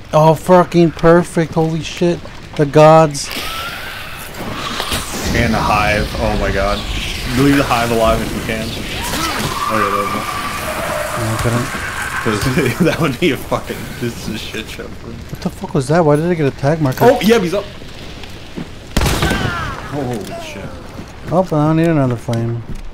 Oh, fucking perfect. Holy shit. The gods. And a hive. Oh my god. Leave the hive alive if you can. Because that would be a fucking. This is a shit show. What the fuck was that? Why did I get a tag marker? Oh, yeah, he's up. Oh, holy shit. Oh, but I don't need another flame.